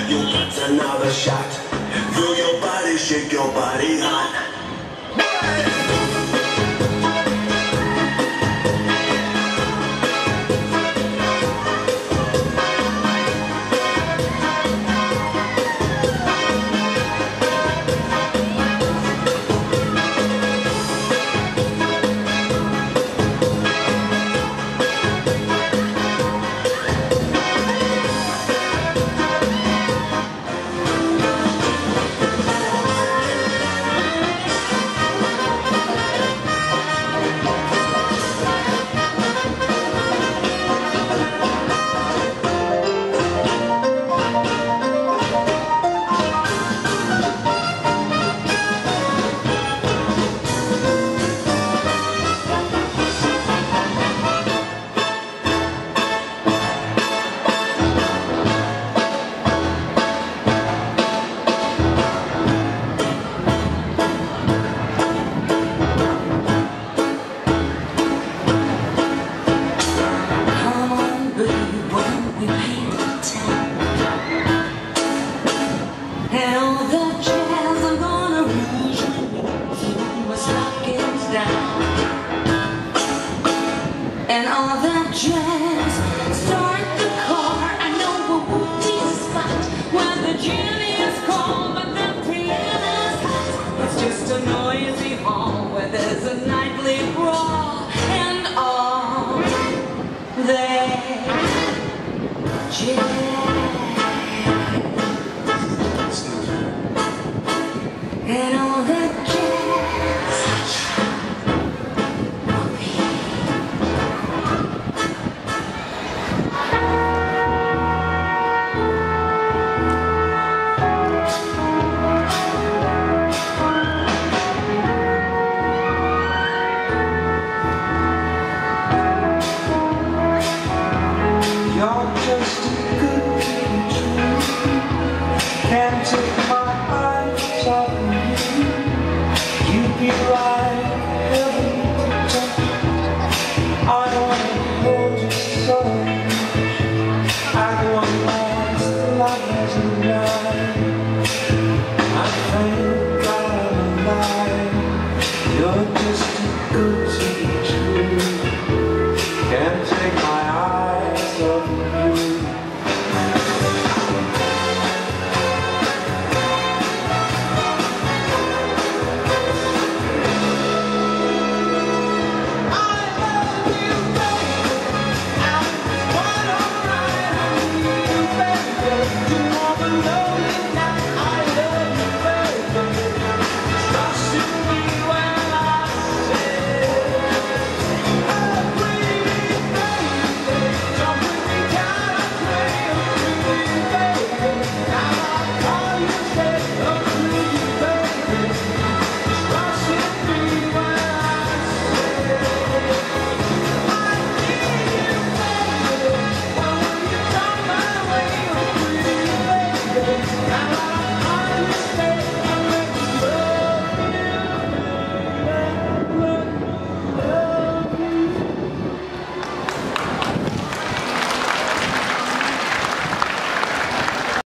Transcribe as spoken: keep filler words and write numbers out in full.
You got another shot. Feel your body, shake your body hot. And all that jazz, start the car. I know a woody spot where the gin is cold, but the piano's hot. It's just a noisy hall where there's a nightly brawl, and all that jazz, and all that jazz. You're just too good to be true. Can't take my eyes off of you. You'd be like heaven to touch. I wanna hold you so much. I want last till I hasn't died. I thank God I'm alive. You're just too good to be true. Can't take my eyes off of you. You say